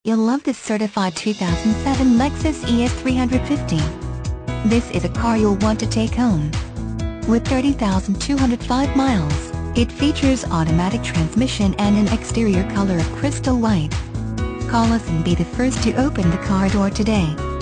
You'll love this certified 2007 Lexus ES 350. This is a car you'll want to take home. With 30,205 miles, it features automatic transmission and an exterior color of crystal white. Call us and be the first to open the car door today.